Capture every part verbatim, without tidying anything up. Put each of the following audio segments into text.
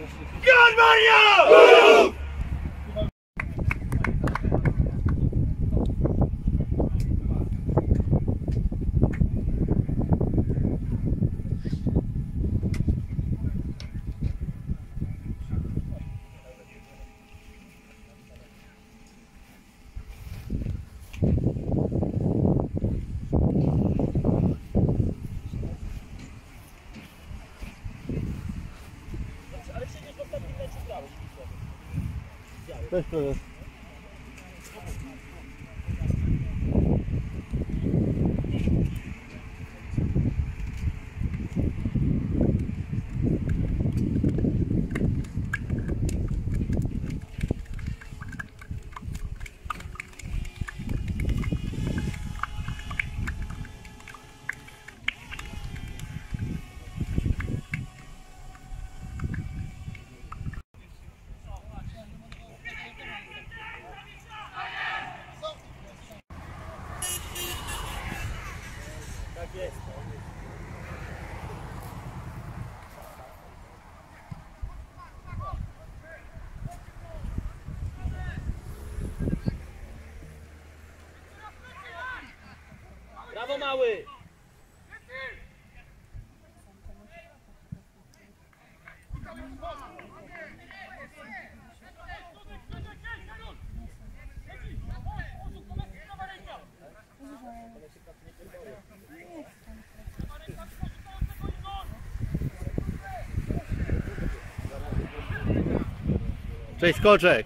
Maria! Cześć, prezes. Brawo, mały! Cześć, Skoczek.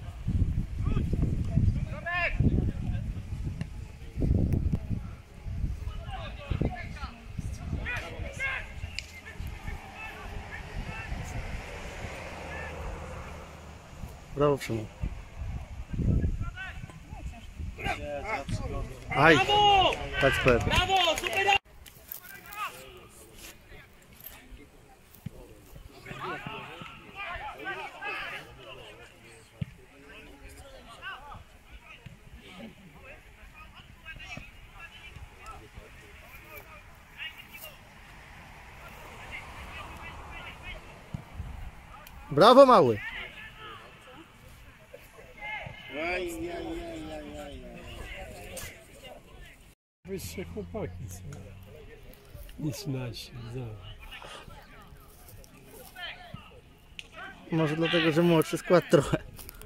Brawo, Przemo. Aj, Kacper. Brawo, super! Brawo, mały. Wyższe chłopaki są niż nasi. Może dlatego, że młodszy skład trochę.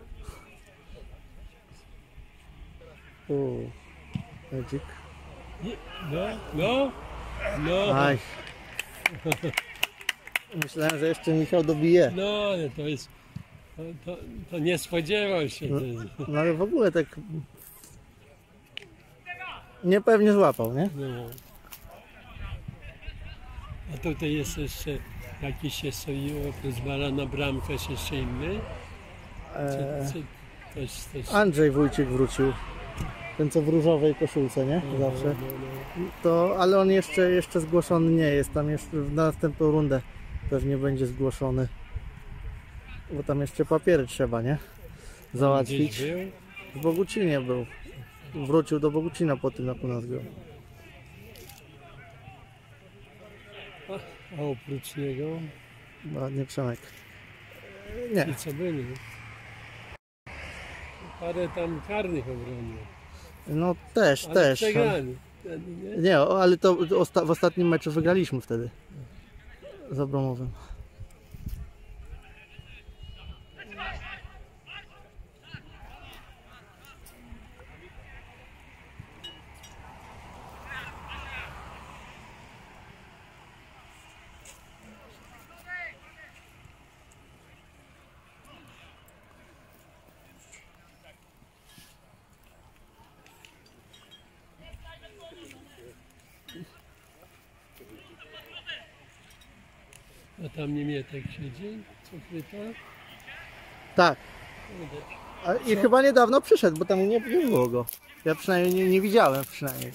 Uuu, Edzik. No, no, no. Aj. Myślałem, że jeszcze Michał dobije. No, ale to jest, to, to, to nie spodziewał się. No, no ale w ogóle tak niepewnie złapał, nie? No. A tutaj jest jeszcze jakiś jeszcze pozwala na bramkę jeszcze inny. Czy, czy też, też... Andrzej Wójcik wrócił. Ten co w różowej koszulce, nie? No, Zawsze. no, no. To, ale on jeszcze, jeszcze zgłoszony nie jest. Tam jeszcze na następną rundę pewnie będzie zgłoszony. Bo tam jeszcze papiery trzeba, nie? Załatwić. Gdzieś był? W Bogucinie był. Wrócił do Bogucina po tym, jak u nas grał. A oprócz niego? Ładnie, Przemek. Nie. I co byli? Parę tam karnych obronił. No też, Ale też. przegrali. Nie? Nie, ale to osta w ostatnim meczu wygraliśmy wtedy. Z Abromowym. A tam Niemietek siedzi? Co chwyta? Tak. A, I Co? chyba niedawno przyszedł, bo tam nie, nie było go. Ja przynajmniej nie, nie widziałem przynajmniej.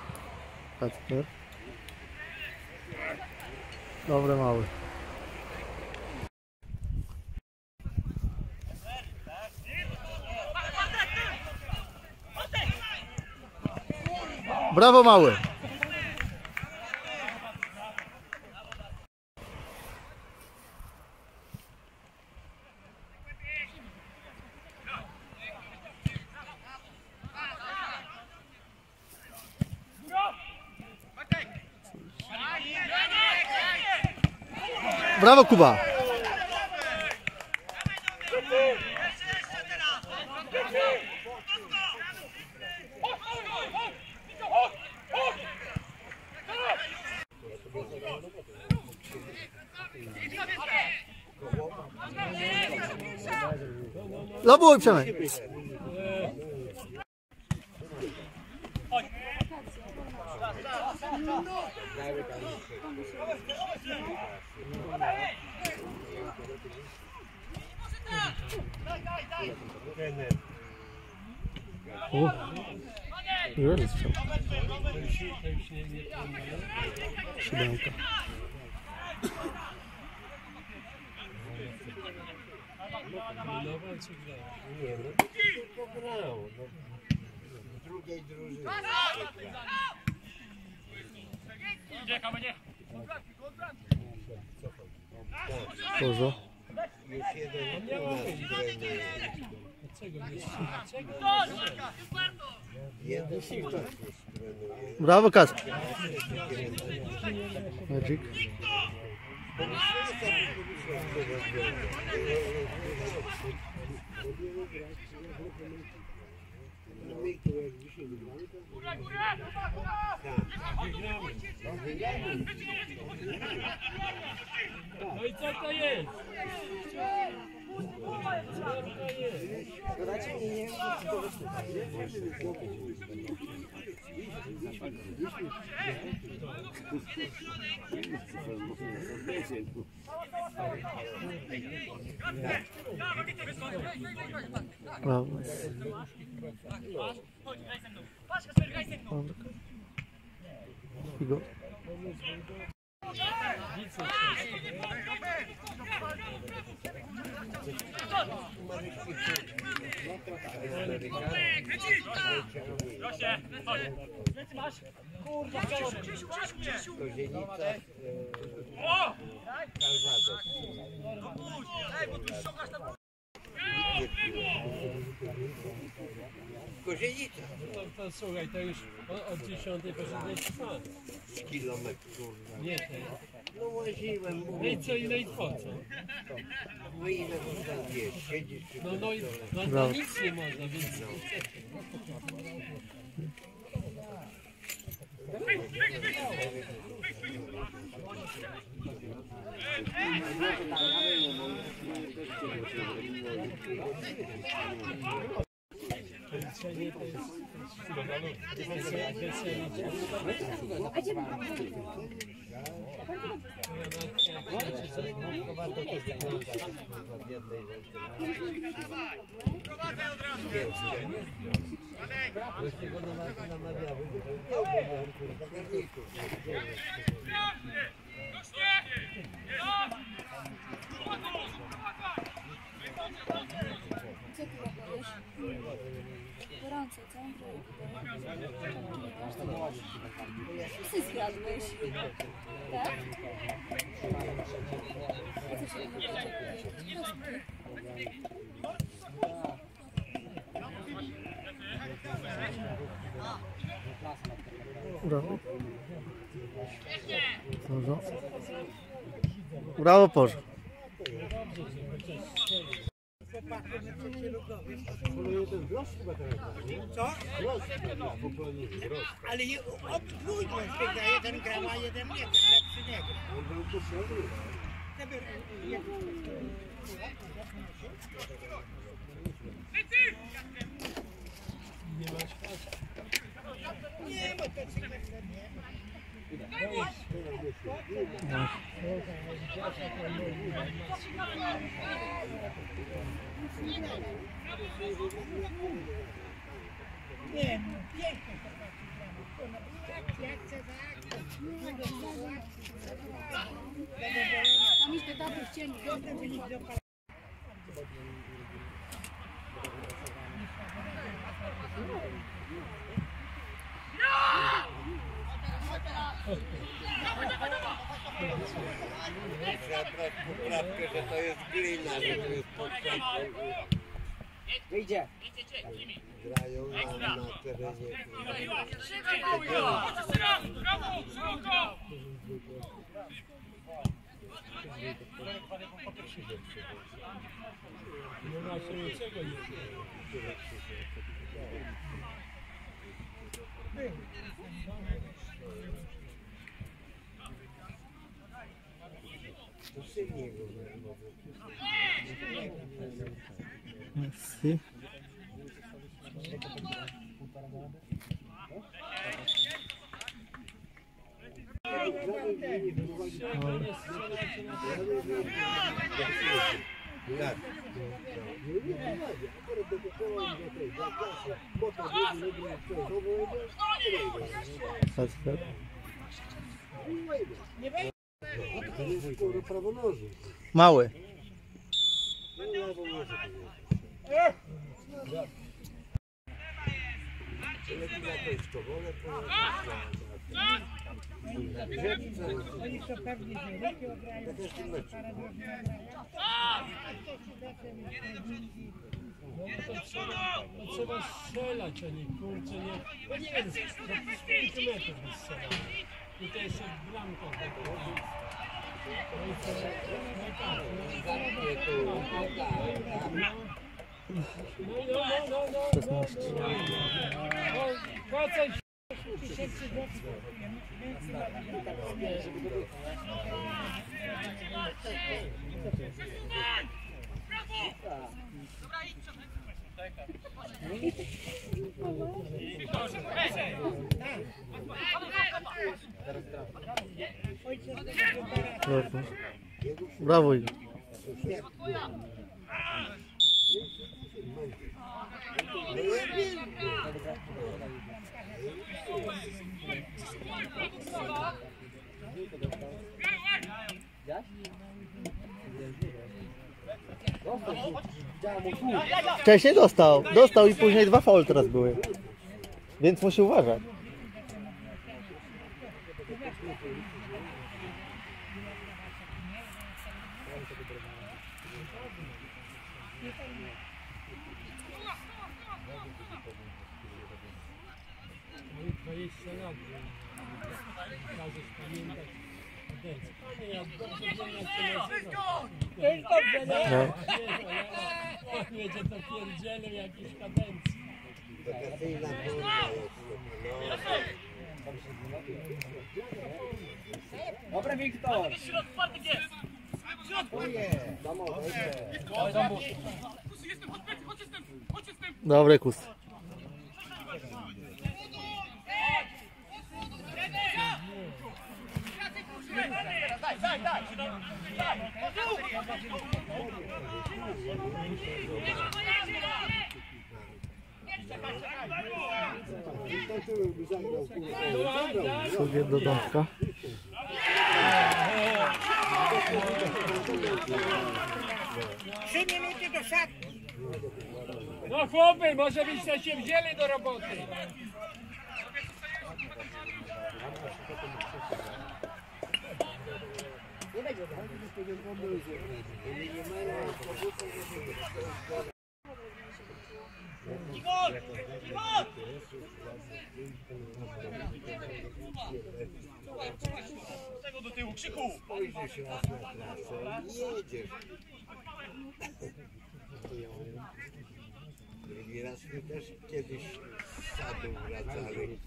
Kacper. Dobry mały. Brawo mały. Brawo Kuba. Lobuj Przemek. O, już strzał. Siódemka. Nie, no to grało. No. W drugiej drużynie. Dużo. Już jeden u nas trenuje. Jeden u nas już trenuje. Brawo Kacper. Magic. No i co to jest? Brawo. Igor. Kozienica. No to słuchaj, to już od dziesiątej poszedłeś spać. Kilometrów. Nie ten. No łaziłem, No mówię. i co, ile i po co? No ile można zjeść? Siedzisz przy No, no, i- no, Brawo. no nic nie można, więc... Co ty robisz? Gorąco, co? Ty zjadłeś. Tak? A co się podoba? Brawo. Dużo. Brawo Porze. Co? Ale je- od dwóch biega, jeden gra, a jeden nie, ten lepszy nie gra. Nie, bo to cyklet nie. Nie, no pięknie to tak. Jak chcę tak. Tam iść do taty chcieli. Potem wynik do pa- No! Trzeba brać poprawkę, że to jest glina, że to jest poprawka. Wyjdzie. Grają na, na terenie. Nie ma się niczego nie To silniej go Merci. Kasper. Mały. Oni to pewnie wielki ograją. No to trzeba, to trzeba strzelać, a nie kurczę, nie. No nie wiem, z pięciu metrów by strzelał. I to jeszcze bramka. No i co? No tak, no no no no no szesnaście. no wracaj. Brawo. Brawo. Wcześniej dostał, dostał i później dwa faul teraz były, więc musi uważać. dwadzieścia lat, każesz pamiętać. Panie, jak dobrze wiem, jak się nazywa. To jest dobrze, nie? No. On będzie to pierdzielem jakiejś kadencji. Wakacyjna burza jest. Dobra, Wiktor. Dobry kus. Sobie do domka. Trzy minuty do szatni. No chłopy, może byście się wzięli do roboty. Tego do tyłu, Krzyku! Spojrzysz raz na trasę i jedziesz. Drugi raz my też kiedyś z sadu wracali.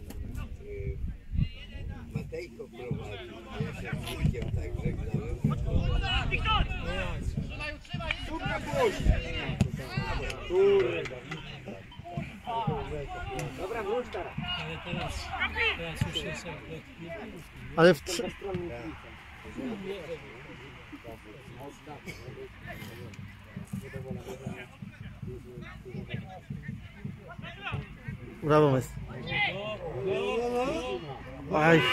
Matejko prowadził, ja się z Witkiem tak żegnałem. Wiktor! Kurwa, puść. Dobra, wróć teraz. Ale teraz, teraz już jest kompletnie. Ale w trzy... Brawo, Messi. Aj.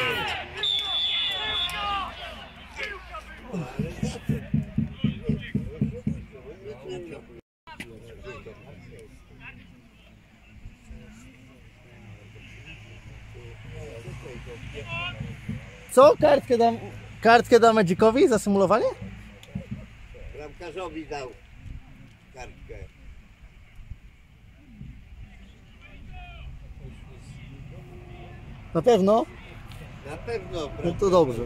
co? Kartkę dam, kartkę dam Medzikowi za symulowanie? Bramkarzowi dał kartkę. Na pewno? Na pewno, No to dobrze.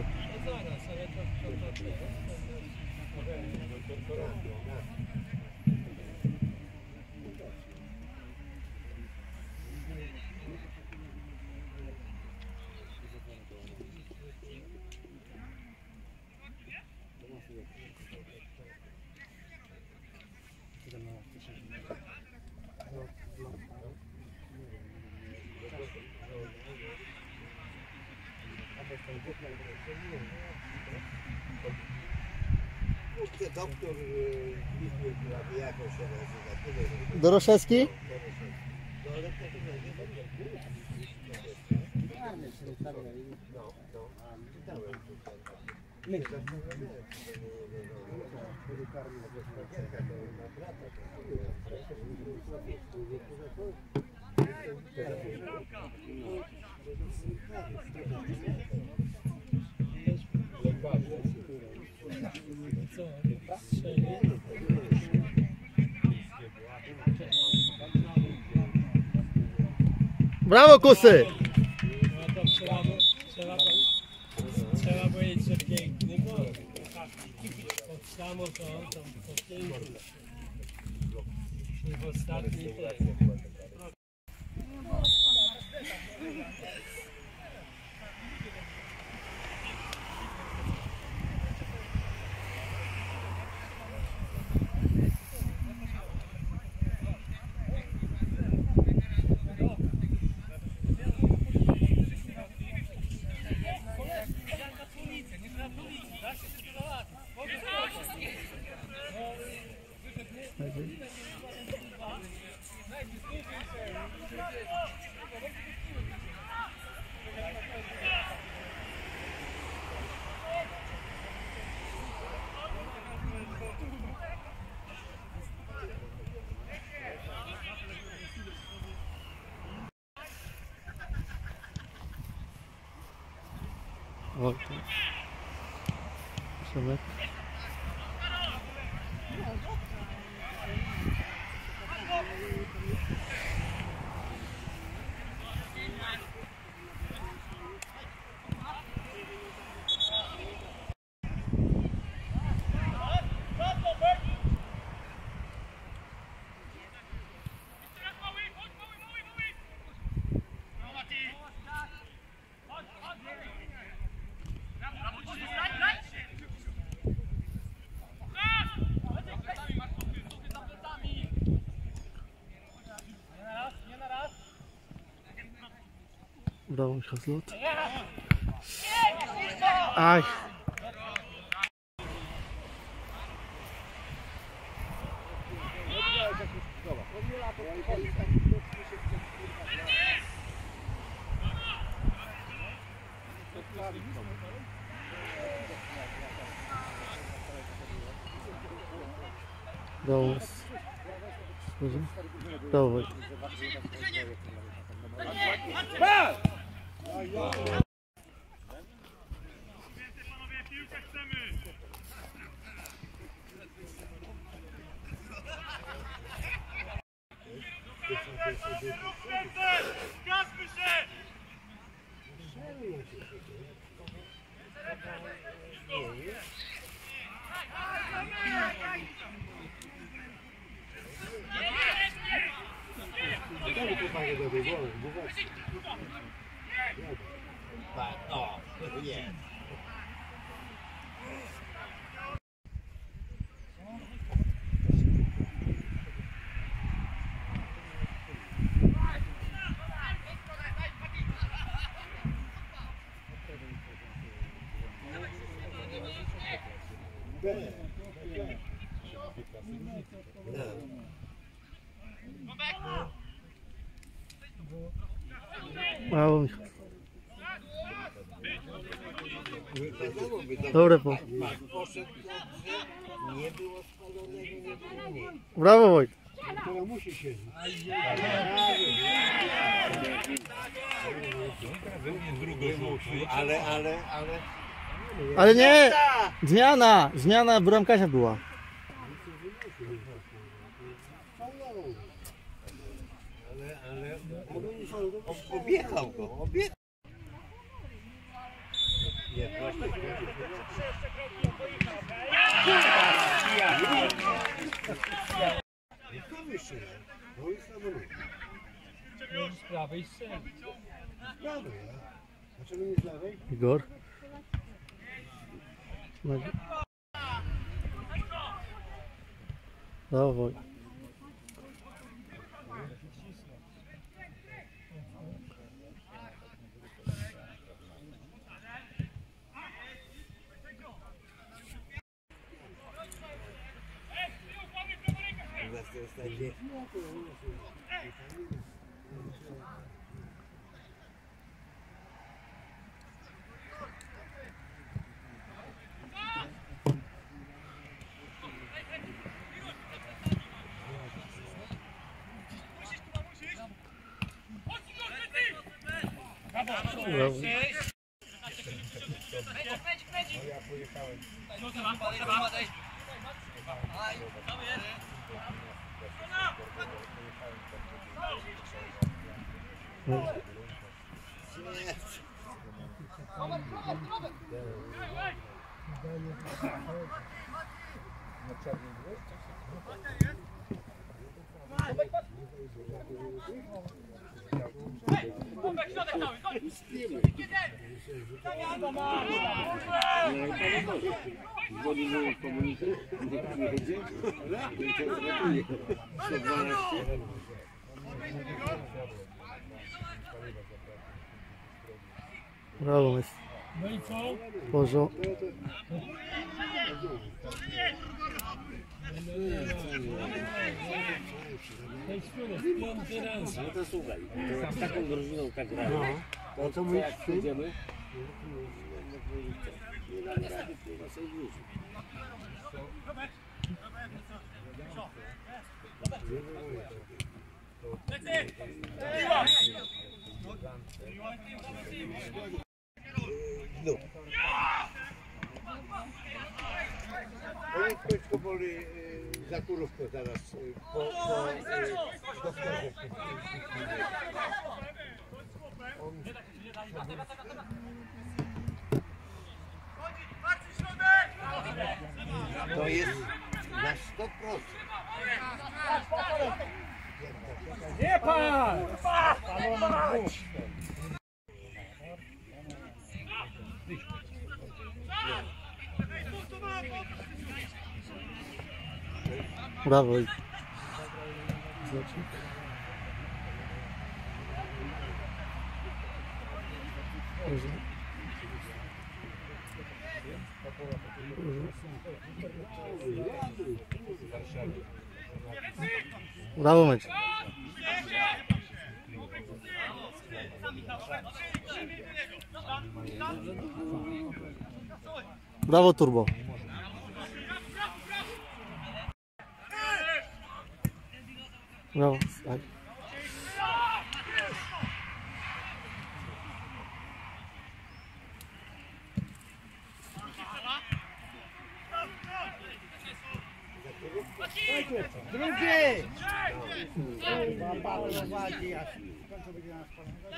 Kurczę, doktor Lichwy, jak on się nazywa? Doroszewski? Brawo, Kusy! No to trzeba, trzeba, trzeba powiedzieć, że piękny gol. Od samo to, to, to piękny. I w ostatniej też. Wojtek. Przemek. Udało mi się zlot. Aj. Dało. Dało. Wojtek. Zgadzmy się! O, nie. Brawo, Michał. Dobre po. Nie było spalonego, nie było nic. Brawo, Wojtek. która musi siedzieć. Ale, ale, ale... Ale nie! Zmiana! Zmiana bramkarza była. Ale, ale... On objechał go, objechał. Nie, kto wyższy? No i samolot. Z prawej strony. Z prawej, a? Dlaczego nie z lewej? Igor. No. Dawaj. U nas to jest takie... Brawo, jest. No i co? Bożo. To jest kurde, piąty raz. No to słuchaj, to jak taką drużyną tak gramy, to co my jak przyjdziemy? Nie damy rady, kurwa, sobie wrócić. No. Powiedz Kośko boli za kurówkę zaraz po, po doktorze. To jest na sto procent. Nie pan! Brawo. Brawo, mecz. Brawo, Turbo. Brawo. Tak. Drugi! Kurwa, prowadzi, aż w końcu będzie nas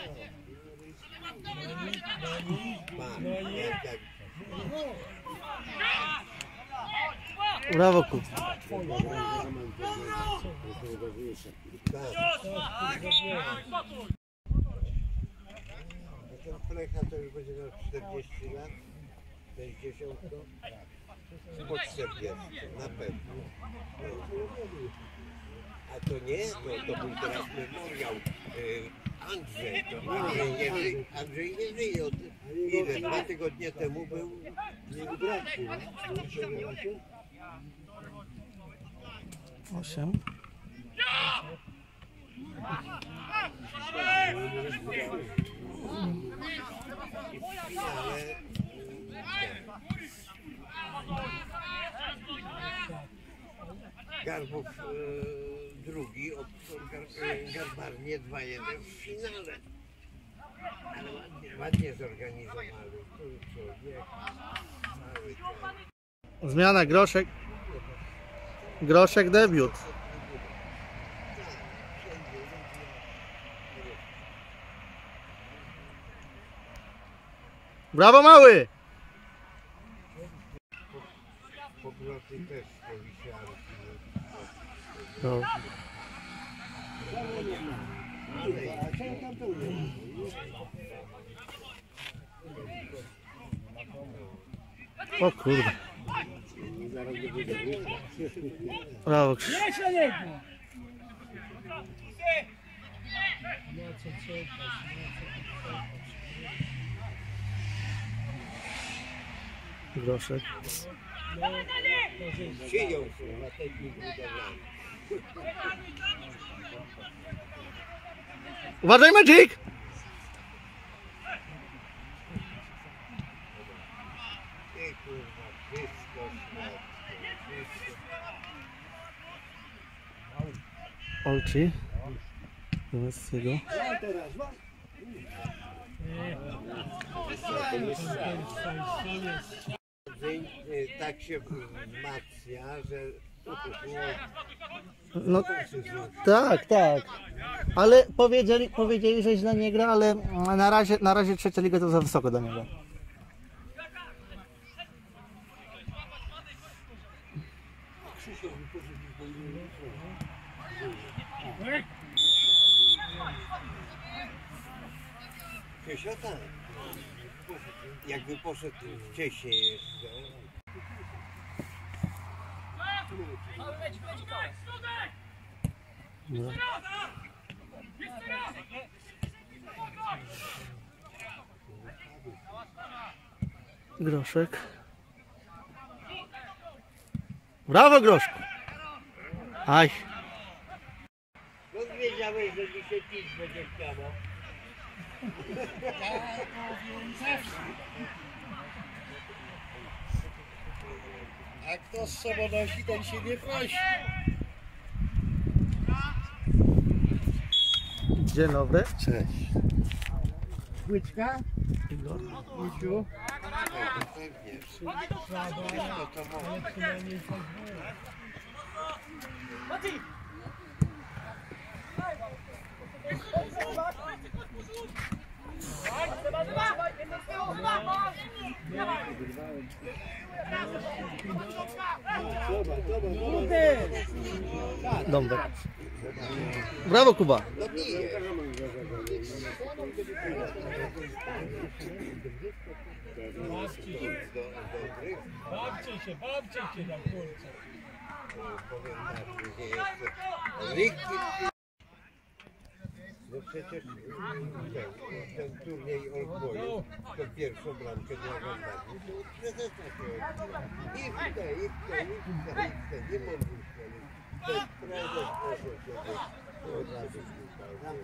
Brawo, ku. Ten Plecha to już będzie miał czterdzieści lat, sześćdziesiąt, po czterdzieści, na pewno. A to nie, to, to był teraz memoriał y, Andrzej, to Andrzej nie żyje, Andrzej nie żyje od ile, dwa tygodnie temu był jego bratku. Osiem. Ale Garbów drugi od Gar- Garbarnie dwa jeden w finale. Ale ładnie, ładnie zorganizowali. Tu człowiek, cały ten. Zmiana, Groszek. Groszek debiut. Brawo, mały! Powroty też powisiarki. No. O kurde. Brawo, Krzysztof. Groszek. Siedział się na technik budowlany. Uważaj, Magic! Ty kurwa, wszystko szmatko, wszystko. Olci. Zamiast tego. Tak się wzmacnia, że No tak, tak. Ale powiedzieli, powiedzieli, że źle nie gra, ale na razie, na razie trzecia liga to za wysoko dla niego. Krzysia tak. Jakby poszedł wcześniej jeszcze. No. Groszek. Brawo, Groszku! Aj. No wiedziałeś, że dzisiaj pić będzie chciała. A kto z sobą nosi, ten się nie prosi. Dzień dobry. Cześć. Łyczka? Łyczu? Pewnie. Słabo, To to ale przynajmniej coś było. Dąbek. Brawo, Kuba. no bije. Bawcie się, bawcie się, bawcie się na kurce. Powiem tak, że jeszcze Ryki. No przecież ten, ten turniej Oldboyu, to pierwszą bramkę dla Garbarni, to od prezesa się odbywa. I w te, i w te, i w te, i w te, nie mam wyszczeli. Ten prezes poszedł sobie, to od razu szukał.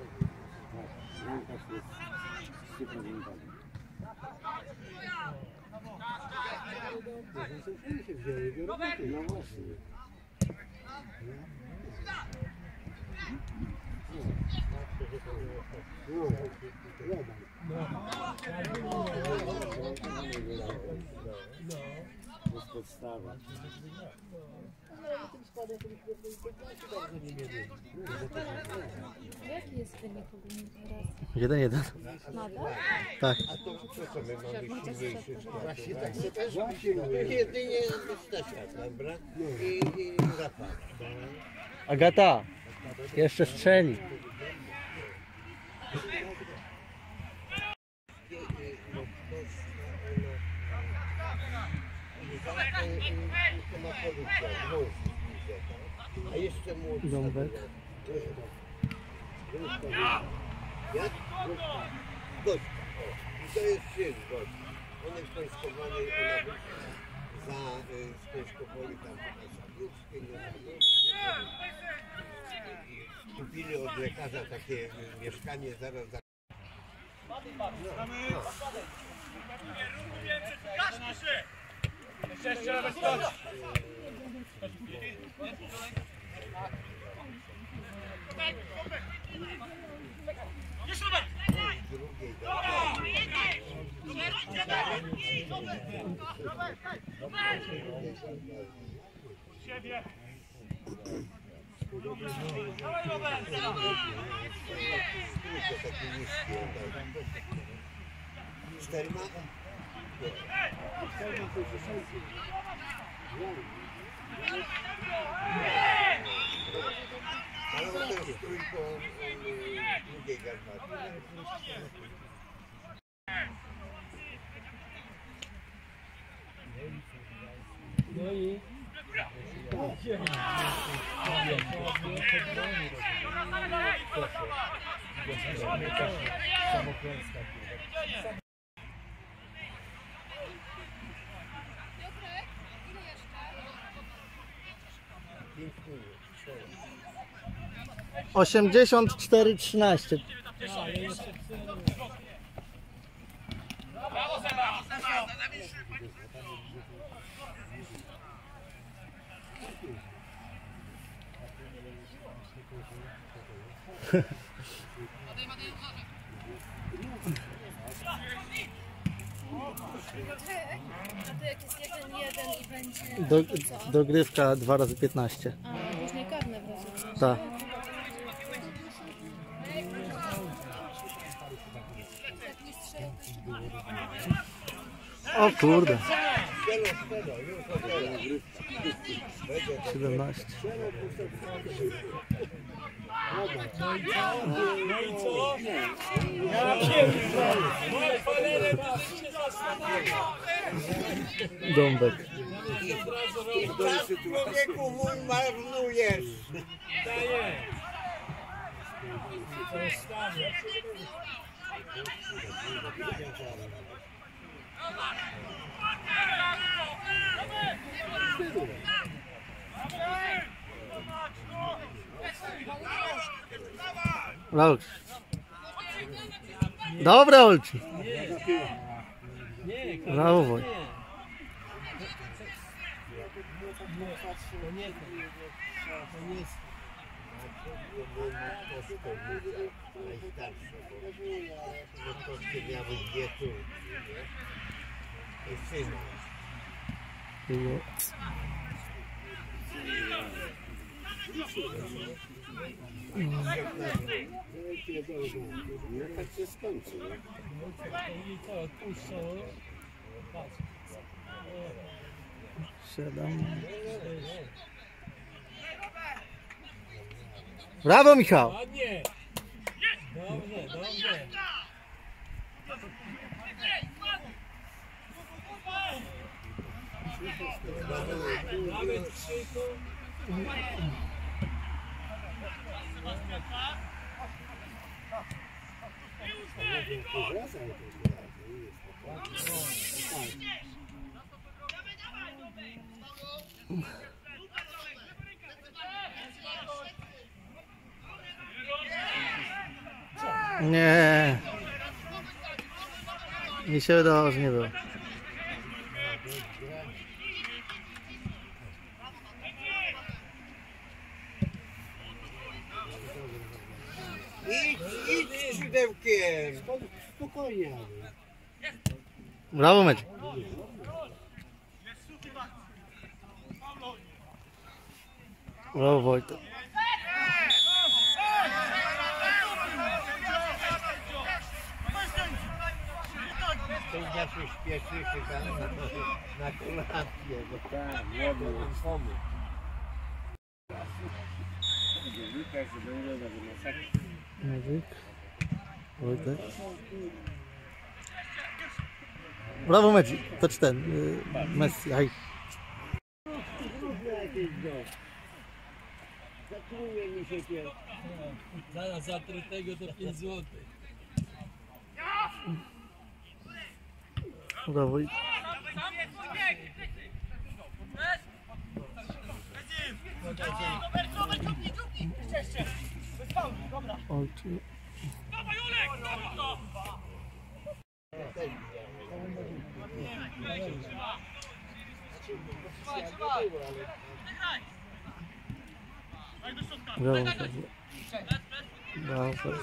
Jaki jest wynik ogólny teraz? Jeden, jeden. Nadal? Tak. A to co, co my mamy silniejszy skład? Właśnie tak się też jedynie Stasia, dobra? I, i Rafał. Agata. Jeszcze strzeli. A jeszcze młodszy. Dąbek. Jak? Gośka. O. I to jest syn gośka. On jest pańskowany, ona wyszła za y, Spańskowoli tam na Sabiuckiej, na Sabiuckiej. I kupili od lekarza takie y, mieszkanie zaraz za... Jeszcze raz skocz! Siebie. Cztery ma? Ale on też strój po drugiej garbacie. No i... osiemdziesiąt cztery trzynaście. A to jak jest jeden jeden i będzie... Do, to co? dogrywka dwa razy piętnaście. A, później karne w razie czego. Tak. Jak nie strzelał, to jeszcze było. O kurde. Stelo, stelo, już o stelo. siedemnaście. No i co? Ja pierdolę! Moje cholery, to się zastanawia! Dąbek. Czas człowieku mój marnujesz. Daję! Zostawię. Olci. Dobra, Olci. Nie, Brawo, Woj. nie. To nie to. To nie jest. Najstarsze, bo koszty miały dwie córki, nie? I syna. Tak się skończy, nie? I to odpuszczą. Patrz. siedem. Brawo, Michał. Ładnie. Dobrze, dobrze. Nawet krzyku. Nie. Mi się wydawało, że nie było. Idź, idź skrzydełkiem. Spokojnie. Brawo, mecz. Brawo, Wojtek. To ja się śpieszy chyba na, na kolację, bo tak, młody nam pomógł. Medzik. Wojtek. Brawo, Medzik. To czy ten? y, Messi. Aj. Zatruje mi się pies. Zaraz zatrutego to pięć złotych. Brawo. i- Olci. Brawo. Brawo.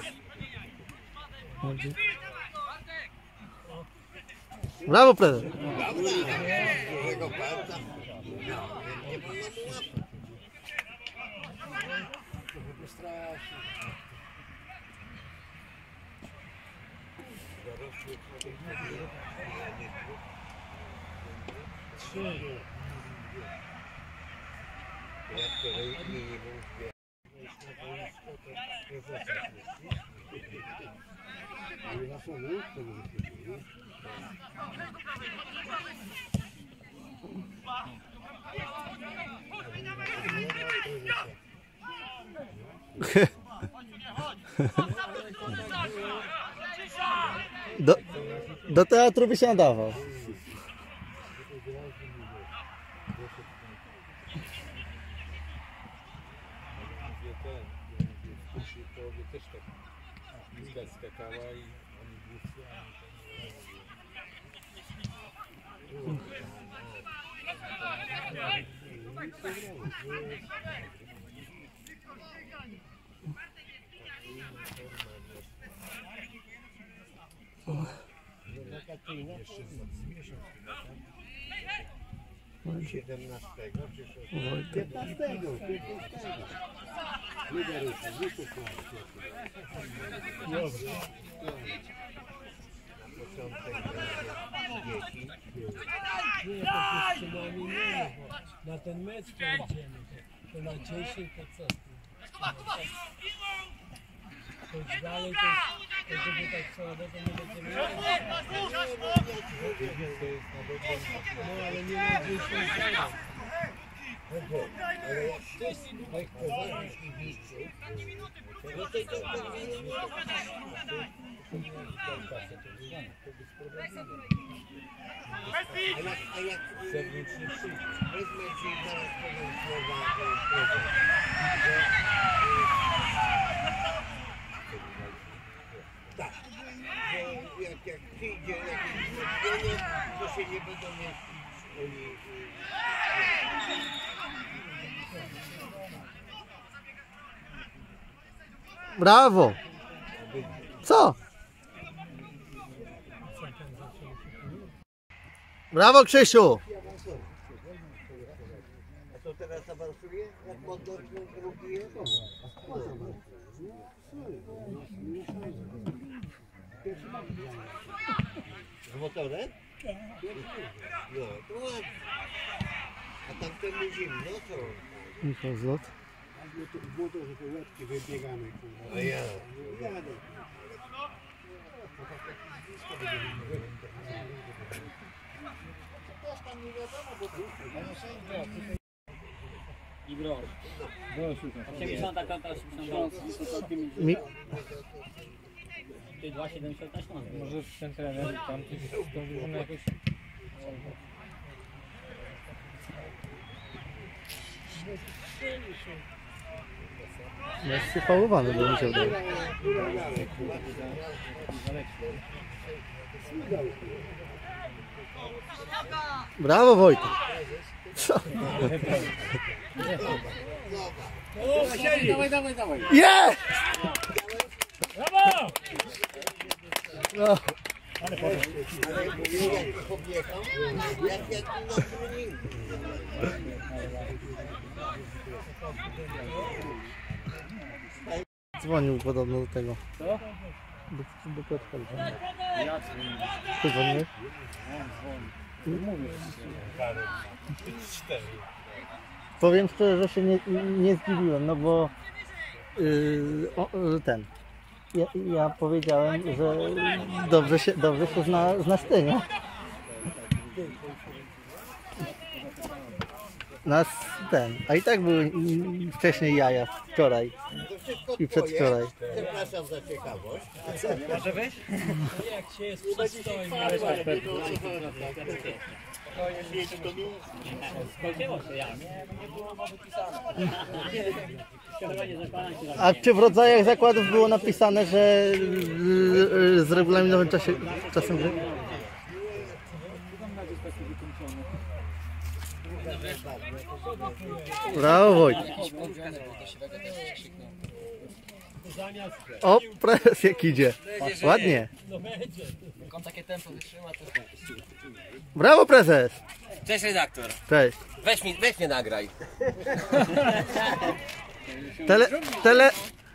Brawo, prezes. Dobra, dużego palca. No, nie wolno mu łapać. Jak to minimum dwie. Do, do teatru by się nadawał. Też tak bliska skakała i oni błyscy, siedemnastego czy piętnastego? piętnastego. Nie da ruszy, nie pokończy. Na początek będzie dzieci. Nie, to przynajmniej nie, bo na ten mecz pojedziemy, to, to na dziesięć to co? To już dalej to, to żeby tak słabo to nie będziemy mieli. No ale nie na dziesięć zero. Ale jak wcześniej prowadzisz i mistrzów, no to to A jak, a jak wezmę ci zaraz powiem słowa prezesa, że tak, że jak, jak przyjdzie jakieś zlecenie, to się nie będą mieścić oni. Brawo! Co? Brawo, Krzysiu! A to teraz awansuje? Jak motor drugi jest? Z motorem? No, to ładnie. A tamtemu zimno, co? Michał Zlot. W motorze to łebki wybiegamy. A ja. osiemdziesiąt, osiemdziesiąt Mi... dwa siedemdziesiąt na Śląsku. może ten trener tam tą drużynę jakoś... Jest przypałowany, bo mi się wydaje. Brawo, Wojtek! Co? Dawaj, dawaj, dawaj. Jest! Brawo! No. Ale jak podjechał, jak jak na treningu. Dzwonił podobno do tego. Co? Do, do Piotrka dzwonił. Ja dzwonię. Ty dzwoniłeś? Powiem szczerze, że się nie, nie zdziwiłem, no bo yy, o, ten. Ja, ja powiedziałem, że dobrze się, dobrze się zna, znasz ty, nie? Nas ten. A i tak były wcześniej jaja wczoraj To wszystko i przedwczoraj. Przepraszam za ciekawość. Jak się jest przystojny. Skończyło się, ja. Nie, nie było mowy pisane. Kierowanie zakładam się za... A czy w rodzajach zakładów było napisane, że yy, z regulaminowym czasie, czasem gry? Brawo, Wojtek. zamiast... O, prezes jak idzie. Ładnie. No będzie. Jak on takie tempo wytrzyma, to... Brawo, prezes. Cześć redaktor. Cześć. Weź, mi, weź mnie nagraj. Tele... Tele...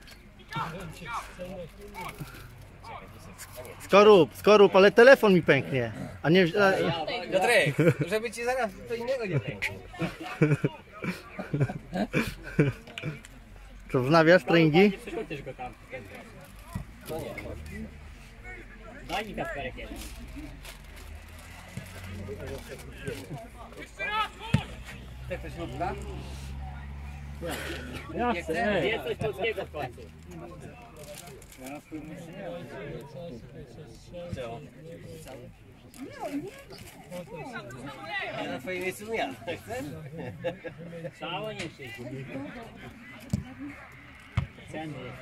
Skorup, skorup, ale telefon mi pęknie. A nie... A... Piotrek, żeby ci zaraz to innego nie pękło. Co, wznawiasz treningi? Przeszkodzisz go tam. No nie. Daj mi Kasperek jeden. Tak to śrubka? Ja chcę. Jest coś polskiego w końcu. Co? Ja na twoim miejscu ja. Chcesz? Całe nie chcesz. Ceny jest.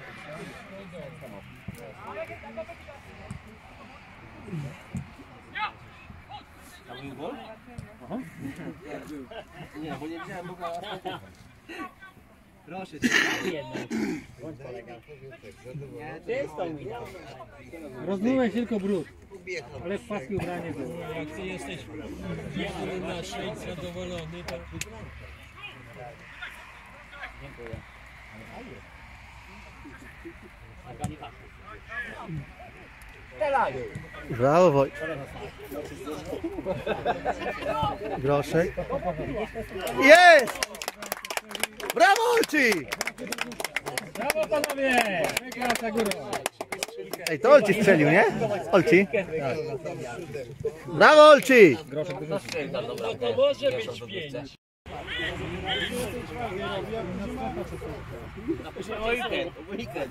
A był gol? Aha. Nie, bo nie wziąłem Boga. Proszę cię. Jednak. Bądź kolega. Ty z tą mi dał. Rozmyłeś tylko brud. Ale w paski ubranie było. Jak ty jesteś na szejk zadowolony, to... Dziękuję. Brawo, Woj. Groszek. Jest! Brawo, Olci! Brawo panowie! Wygrał górą. Ej, to Olci strzelił, nie? Olci. Brawo, Olci! No to może być pięć. Napiszę weekend, weekend.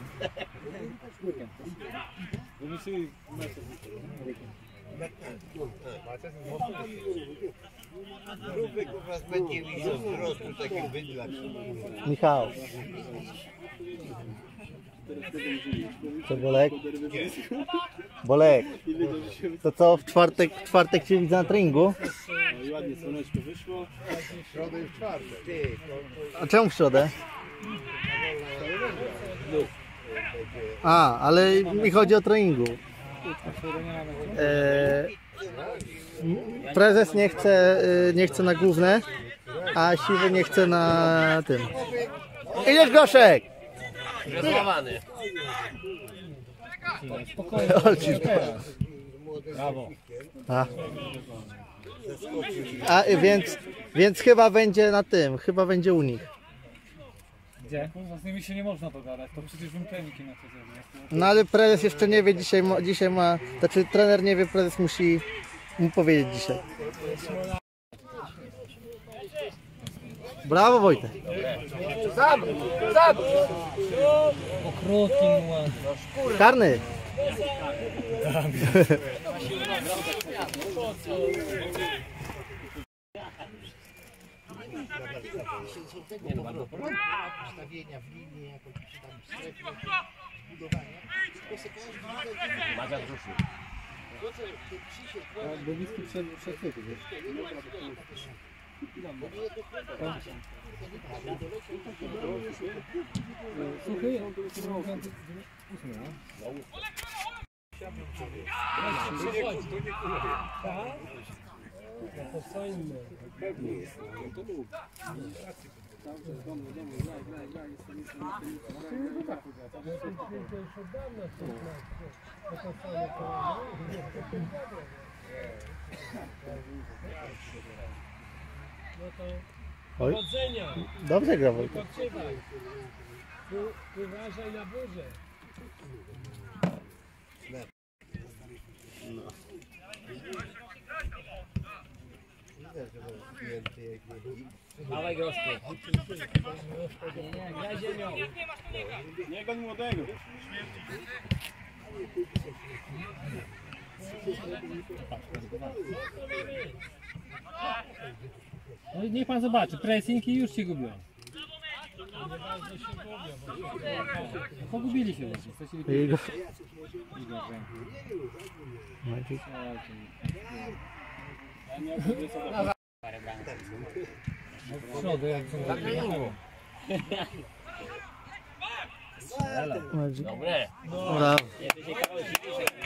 Rubek u was będzie widział wzrostu takim bydlak. Michał. Co, Bolek? Bolek. To co, w czwartek, w czwartek cię widzę na treningu? Ładnie słoneczko wyszło. W środę i w czwartek. A czemu w środę? A, ale mi chodzi o treningu. E, prezes nie chce, e, nie chce na główne, a siwy nie chce na tym. Idziesz, Goszek! Złamany. Olci. Brawo. A. A więc, więc chyba będzie na tym, chyba będzie u nich. Gdzie? Z nimi się nie można dogadać, to przecież bym treniki na to zrobił. No ale prezes jeszcze nie wie, dzisiaj ma, dzisiaj ma, znaczy trener nie wie, prezes musi mu powiedzieć dzisiaj. Brawo, Wojtek. Okrokiem ładnie. Karny. Ustawienia w linii, jakoś czy tam strefy, budowania. Mazia wrzucił. Bowiski przed przechwytu, wiesz? Słuchaj, on to jest ósmy, no? To co inne. No to Oj, powodzenia. dobrze gra, Wojtek. Odpoczywaj. Tu uważaj na burzę. Dawaj groszku. Nie, nie, graj ziemią. Nie goń młodego. No i niech pan zobaczy, pressingi już się gubią. Pogubili się właśnie. Stracili I go... w środę, jak są Dobre. Brawo. Jeszcze się Karol dziwi, że...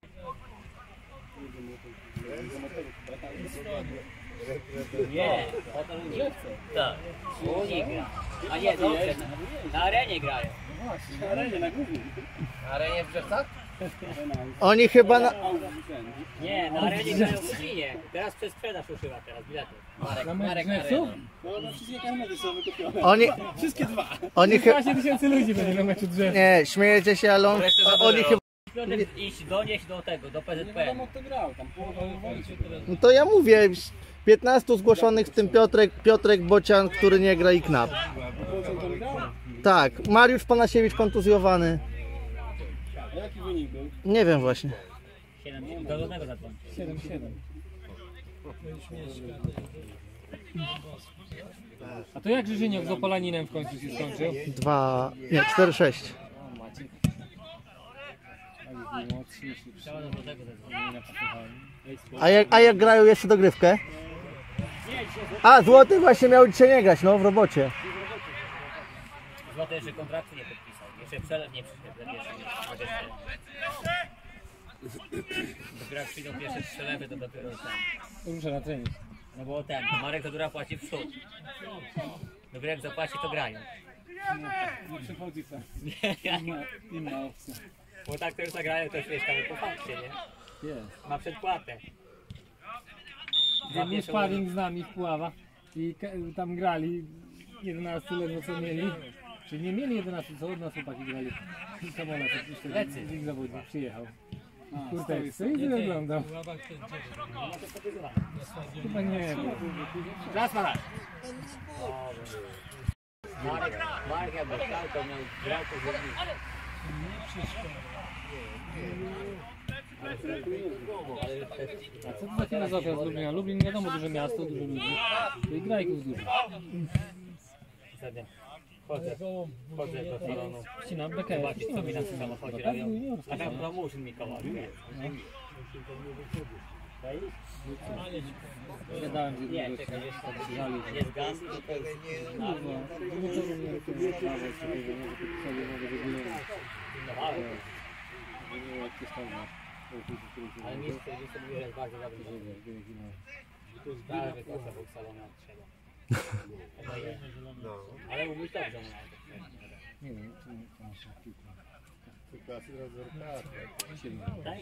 Nie, potem grzewce. Tak. Oni gra. A nie, dobrze. Na arenie grają. Na arenie, na głównym. Na arenie w Grzewcach? Oni chyba na... Nie, na arenie grają w Gminie. Teraz przez sprzedaż ruszyła teraz bilety. Marek, Na Marek mecz Arena. No, na wszystkie karnety są wykupione. Oni... Wszystkie dwa. Oni chyba... dwanaście tysięcy ludzi będzie na meczu drzew. Nie, śmiejecie się, ale on... oni chyba... Piotrek, iść, donieść do tego, do P Z Nie P. wiadomo kto grał, tam połowa wywalicie teraz. No to ja mówię, piętnastu zgłoszonych, w tym Piotrek, Piotrek Bocian, który nie gra i Knap. Procent on grał? Tak, Mariusz Panasiewicz kontuzjowany. A jaki wynik był? Nie wiem właśnie. Do żadnego zadzwoń. siedem siedem. A to jak Żyżyniok z Opolaninem w końcu się skończył? Dwa... nie, cztery sześć. O, Maciek. A już był młodszy, jeśli Trzeba do żadnego zadzwonić. nie napisywali. A jak, a jak grają jeszcze dogrywkę? A, Złoty właśnie miał dzisiaj nie grać, no w robocie. Złoty jeszcze kontraktu nie podpisał. Jeszcze przelew nie przyszedł. za pierwszy mecz. Dopiero jak przyjdą pierwsze przelewy, to dopiero tam. Ruszę na trening. No bo ten, Marek Zadura płaci w przód. Dopiero jak zapłaci, to grają. Nie przychodzi tam. Nie, Inna, inna opcja. bo tak to już zagrają, to już wiesz, tam po fakcie, nie? Jest. Ma przedpłatę. Był sparring z nami w Puławach i ka- tam grali jedenaście ledwo co mieli. Czyli nie mieli jedenaście, co od nas chłopaki grali. Samolot Lecy. z ich zawodnik przyjechał. Kurtek, co i nie oglądał. Chyba nie wiem. Raz Marek. Marek, Marek jakby chciał, to miał grał to zrobić. A co to za filozofia z Lublina? Lublin wiadomo, duże miasto, dużo ludzi. To i grajków dużo. Chodzę, chodzę do salonu. Ścinam bekę. Zobaczyć, co mi na tym samochodzie robią. A tam promotion Mikołaj. Gadałem, że Nie, dużo czekaj, jest to żali. jest gaz, tylko jest... No, no to również to jest prawo, że podpisali nowe regulacje. Nie jak to stanie. Ale miejsce, gdzie sobie jest bardzo dobry. Ale wykoszał w salonu jak trzeba. Ale umyć dobrze mu nawet. Nie wiem, czy to nasza piłka. Tak?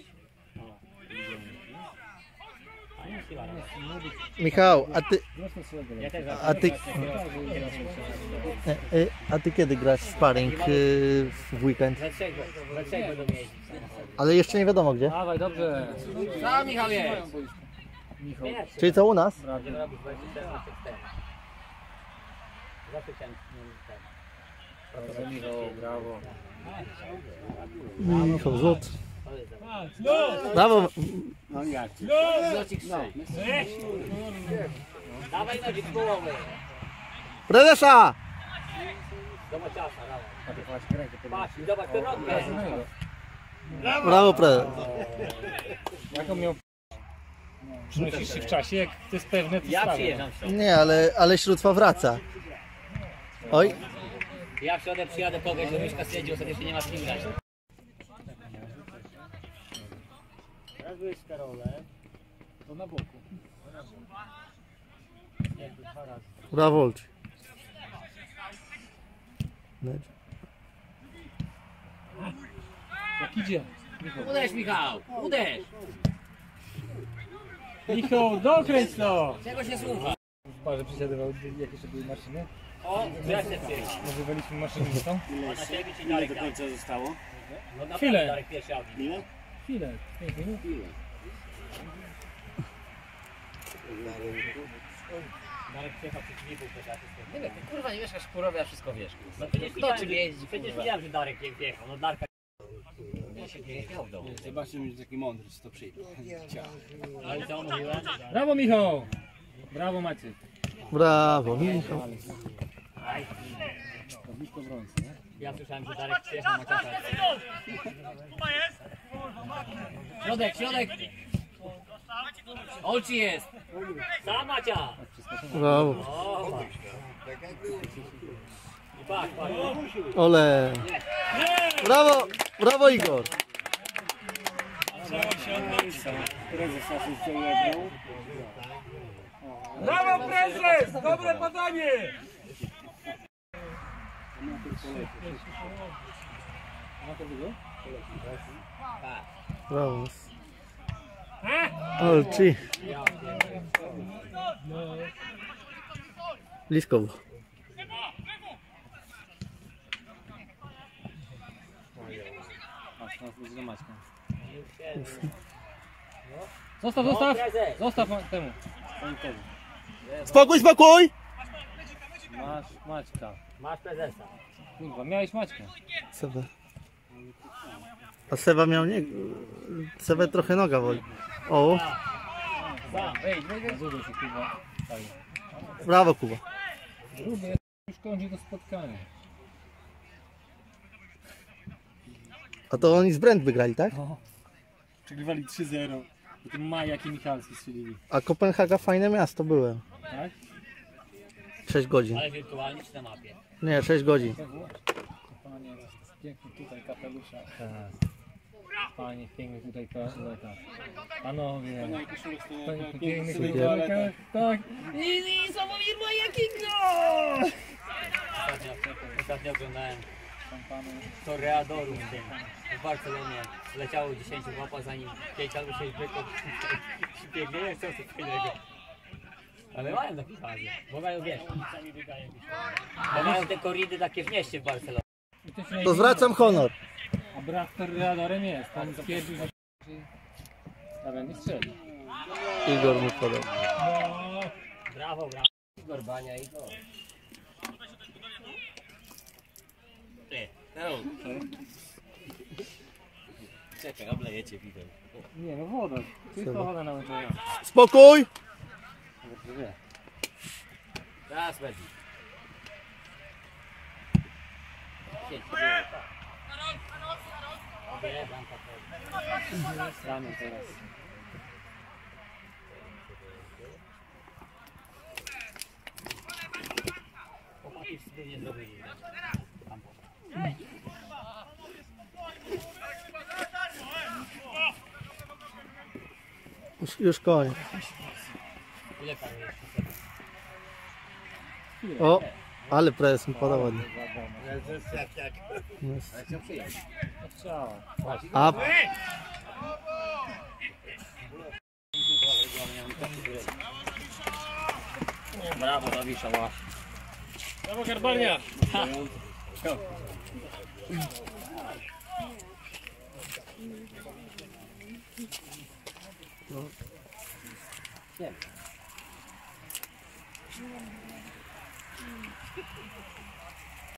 A nie siła robić. Michał, a ty... Ja też A ty... E, e, a ty kiedy grasz sparring y, w weekend? we trzech, we trzech będą jeździć. Ale jeszcze nie wiadomo gdzie. Dawaj, dobrze. Co Michał jest? Michał. Czyli co u nas? Będziemy robić dwadzieścia cztery na cztery. Zawsze chciałem Brawo, Michał, brawo. Michał Złot. Brawo. No jak? Złocik trzy. Dawaj nogi w połowę. Prezesa! Zobacz ciasa, dawaj. Patrz, zobacz tę nogę. Brawo prezes. Jaką miał... Przenosisz się w czasie, jak to jest pewne, to Ja sprawa. przyjeżdżam w środę. Nie, ale, ale Śródwa wraca. Oj, Ja w środę przyjadę pograć, bo Mieszka stwierdził, ostatecznie nie ma z kim grać. Jak byłeś z Karolem? To na boku. brawo Olczy. Jak idzie? Uderz Michał, uderz! Michał, dokręć to! Czego się słucha? W parze przesiadywał, jak jeszcze były maszyny. O, wreszcie przyjechał. Nazywaliśmy maszynistą. A na siebie ci Darek Do dał. końca zostało? No na Chwilę. pewno Darek pierwszy auto. Ile? Chwilę, pięć minut. Darek przyjechał przeciwników też. Nie wiem, ty kurwa nie mieszkasz w Kurowie, a wszystko wiesz. No przecież Kto widziałem, czym że- jeździ, Przecież kurwa? widziałem, że Darek nie wjechał. No Darka... Ja się nie jechał w domu. Zobaczcie, że taki mądry, czy to przyjdzie. Ale co mówiłem? Brawo Michał! Brawo Maciek. Brawo Michał. To blisko brąz, nie? Ja słyszałem, że Darek przyjechał na czasach. Środek, środek! Olczy jest! Za Macia! Brawo. O, Tak jak było. patrz, patrz. Ole. Nie, Brawo, brawo Igor. Brawo prezes! Dobre podanie! Brawo. Olci. Blisko było. Zostaw, zostaw! Zostaw temu. Spokój, spokój! Masz Maćka. Masz prezesa. Kurwa, miałeś Maćka. Seba. A Seba miał nie... Seba trochę noga woli. O, Wejdź, wejdź, wejdź. Zubę się kurwa. brawo Kuba. Gruby, już kończy to spotkanie. A to oni z Brent wygrali, tak? Przegrywali trzy zero. I tym Majak i Michalski strzelili. A Kopenhaga fajne miasto byłem. Tak? sześć godzin. Ale wirtualnie czy na mapie? Nie, sześć godzin. Panie, piękny tutaj kapelusza. Panie, piękny tutaj kolega. Panowie. Panie, piękny tutaj kolega. Tak. I, i Sławomir Majakiego! Ostatnio, ostatnio oglądałem Toreadorów w tym, w Barcelonie. Leciało dziesięć łapa, zanim pięć albo sześć byków przybiegnie, nie chcą coś fajnego. Ale mają takie fazy, bo mają, wiesz, bo mają te koridy takie w mieście w Barcelonie. To zwracam honor. A brat Toreadorem jest. On stwierdził, że ja będę strzelił. Igor mu podał. Brawo, brawo. Igor Bania, Igor. Ty, no. Czekaj, oblejecie widzę. Nie, no woda. Czysto woda na łączeniu. Spokój! Teraz będzie. Ramy teraz. Chłopaki sobie nie zrobili. Już, już koniec. Ile pan jest? O, ale prezes mi podał ładnie. Jak, jak. Jest. Chciała. A Brawo, Zawisza, ła. Brawo Garbarnia!